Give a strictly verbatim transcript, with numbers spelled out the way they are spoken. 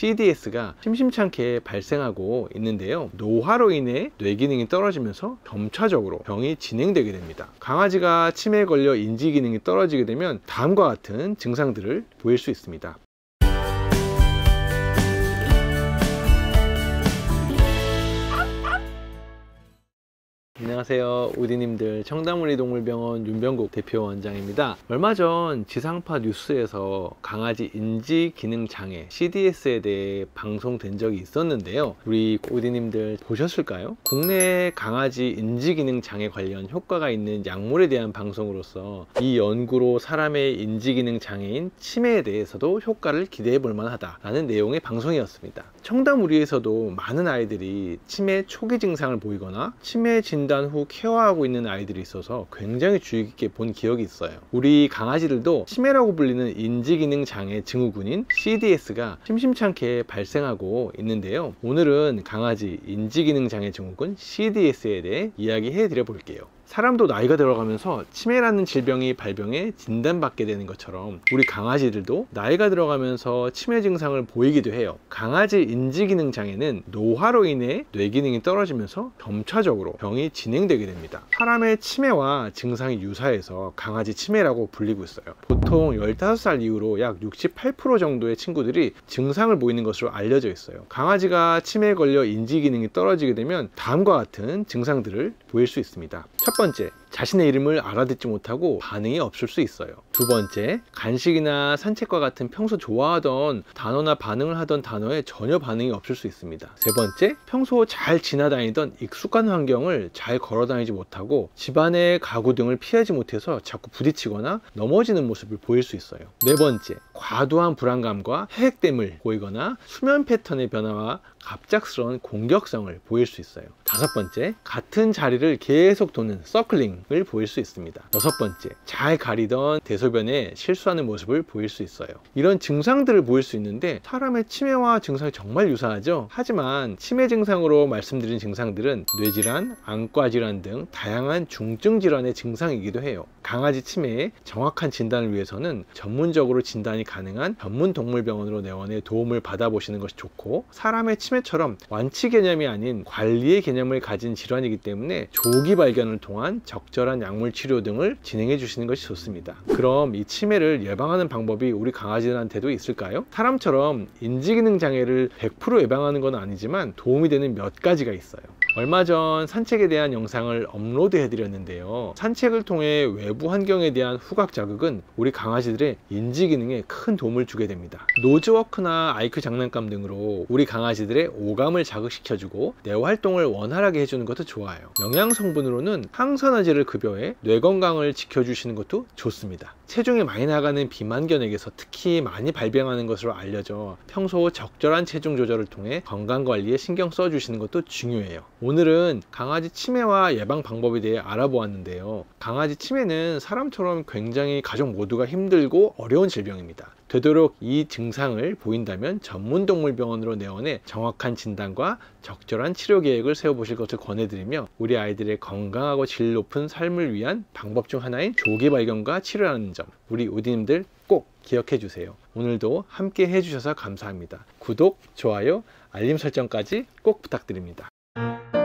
씨디에스가 심심찮게 발생하고 있는데요. 노화로 인해 뇌 기능이 떨어지면서 점차적으로 병이 진행되게 됩니다. 강아지가 치매에 걸려 인지 기능이 떨어지게 되면 다음과 같은 증상들을 보일 수 있습니다. 안녕하세요, 우디님들. 청담우리동물병원 윤병국 대표원장입니다. 얼마 전 지상파 뉴스에서 강아지 인지기능장애 씨디에스에 대해 방송된 적이 있었는데요. 우리 우디님들 보셨을까요? 국내 강아지 인지기능장애 관련 효과가 있는 약물에 대한 방송으로서 이 연구로 사람의 인지기능장애인 치매에 대해서도 효과를 기대해 볼 만하다라는 내용의 방송이었습니다. 청담우리에서도 많은 아이들이 치매 초기 증상을 보이거나 치매 진단 후 케어하고 있는 아이들이 있어서 굉장히 주의 깊게 본 기억이 있어요. 우리 강아지들도 치매라고 불리는 인지기능 장애 증후군인 씨디에스가 심심찮게 발생하고 있는데요. 오늘은 강아지 인지기능 장애 증후군 씨디에스에 대해 이야기해 드려 볼게요. 사람도 나이가 들어가면서 치매라는 질병이 발병해 진단받게 되는 것처럼 우리 강아지들도 나이가 들어가면서 치매 증상을 보이기도 해요. 강아지 인지기능 장애는 노화로 인해 뇌 기능이 떨어지면서 점차적으로 병이 진행되게 됩니다. 사람의 치매와 증상이 유사해서 강아지 치매라고 불리고 있어요. 보통 열다섯 살 이후로 약 육십팔 퍼센트 정도의 친구들이 증상을 보이는 것으로 알려져 있어요. 강아지가 치매에 걸려 인지기능이 떨어지게 되면 다음과 같은 증상들을 보일 수 있습니다. 첫 번째, 자신의 이름을 알아듣지 못하고 반응이 없을 수 있어요. 두 번째, 간식이나 산책과 같은 평소 좋아하던 단어나 반응을 하던 단어에 전혀 반응이 없을 수 있습니다. 세 번째, 평소 잘 지나다니던 익숙한 환경을 잘 걸어다니지 못하고 집안의 가구 등을 피하지 못해서 자꾸 부딪히거나 넘어지는 모습을 보일 수 있어요. 네 번째, 과도한 불안감과 해획됨을 보이거나 수면 패턴의 변화와 갑작스러운 공격성을 보일 수 있어요. 다섯 번째, 같은 자리를 계속 도는 서클링을 보일 수 있습니다. 여섯 번째, 잘 가리던 대소변에 실수하는 모습을 보일 수 있어요. 이런 증상들을 보일 수 있는데 사람의 치매와 증상이 정말 유사하죠. 하지만 치매 증상으로 말씀드린 증상들은 뇌질환, 안과질환 등 다양한 중증 질환의 증상이기도 해요. 강아지 치매의 정확한 진단을 위해서는 전문적으로 진단이 가능한 전문 동물병원으로 내원해 도움을 받아보시는 것이 좋고, 사람의 치매처럼 완치 개념이 아닌 관리의 개념을 가진 질환이기 때문에 조기 발견을 통한 적절한 약물 치료 등을 진행해 주시는 것이 좋습니다. 그럼 이 치매를 예방하는 방법이 우리 강아지들한테도 있을까요? 사람처럼 인지기능 장애를 백 퍼센트 예방하는 건 아니지만 도움이 되는 몇 가지가 있어요. 얼마 전 산책에 대한 영상을 업로드 해드렸는데요. 산책을 통해 외부 환경에 대한 후각 자극은 우리 강아지들의 인지 기능에 큰 도움을 주게 됩니다. 노즈워크나 아이큐 장난감 등으로 우리 강아지들의 오감을 자극시켜주고 뇌 활동을 원활하게 해주는 것도 좋아요. 영양 성분으로는 항산화제를 급여해 뇌 건강을 지켜주시는 것도 좋습니다. 체중이 많이 나가는 비만견에게서 특히 많이 발병하는 것으로 알려져 평소 적절한 체중 조절을 통해 건강관리에 신경 써주시는 것도 중요해요. 오늘은 강아지 치매와 예방 방법에 대해 알아보았는데요. 강아지 치매는 사람처럼 굉장히 가족 모두가 힘들고 어려운 질병입니다. 되도록 이 증상을 보인다면 전문동물병원으로 내원해 정확한 진단과 적절한 치료 계획을 세워보실 것을 권해드리며, 우리 아이들의 건강하고 질 높은 삶을 위한 방법 중 하나인 조기 발견과 치료라는 점, 우리 우디님들 꼭 기억해 주세요. 오늘도 함께 해주셔서 감사합니다. 구독, 좋아요, 알림 설정까지 꼭 부탁드립니다.